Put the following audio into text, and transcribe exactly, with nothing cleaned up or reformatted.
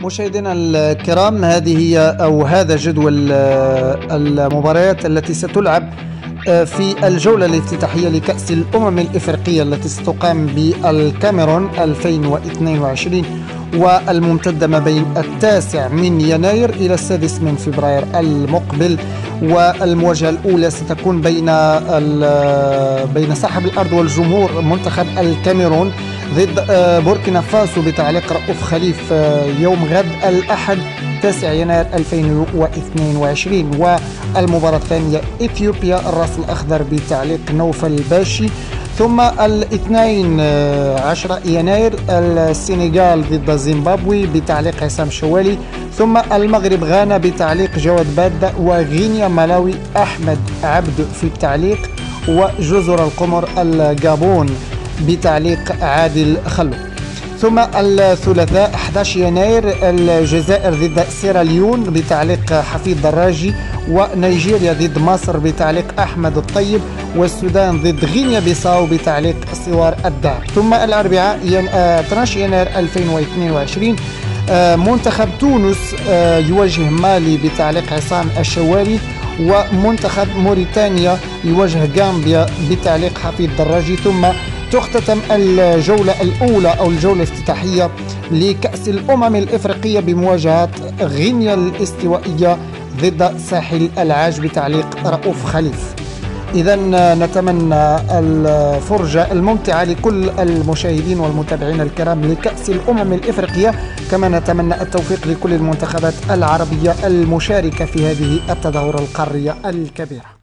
مشاهدينا الكرام، هذه هي أو هذا جدول المباريات التي ستلعب في الجولة الافتتاحية لكأس الأمم الإفريقية التي ستقام بالكاميرون ألفين واثنين وعشرين، والممتدة ما بين التاسع من يناير إلى السادس من فبراير المقبل. والمواجهة الأولى ستكون بين بين صاحب الأرض والجمهور منتخب الكاميرون ضد بوركينا فاسو بتعليق رؤوف خليف يوم غد الأحد تاسع يناير ألفين واثنين وعشرين. والمباراة الثانية إثيوبيا الرأس الأخضر بتعليق نوفل باشي. ثم الاثنين عشر يناير السنغال ضد زيمبابوي بتعليق عصام شوالي. ثم المغرب غانا بتعليق جواد بادة، وغينيا ملاوي أحمد عبد في التعليق، وجزر القمر الجابون بتعليق عادل خلو. ثم الثلاثاء أحد عشر يناير الجزائر ضد سيراليون بتعليق حفيظ دراجي، ونيجيريا ضد مصر بتعليق أحمد الطيب، والسودان ضد غينيا بيساو بتعليق سوار الدار. ثم الأربعاء اثني عشر يناير ألفين واثنين وعشرين منتخب تونس يواجه مالي بتعليق عصام الشوالي، ومنتخب موريتانيا يواجه غامبيا بتعليق حفيظ دراجي. ثم تختتم الجولة الأولى أو الجولة الافتتاحية لكأس الأمم الإفريقية بمواجهة غينيا الاستوائية ضد ساحل العاج بتعليق رؤوف خليف. إذا نتمنى الفرجة الممتعة لكل المشاهدين والمتابعين الكرام لكأس الأمم الإفريقية، كما نتمنى التوفيق لكل المنتخبات العربية المشاركة في هذه التظاهرة القارية الكبيرة.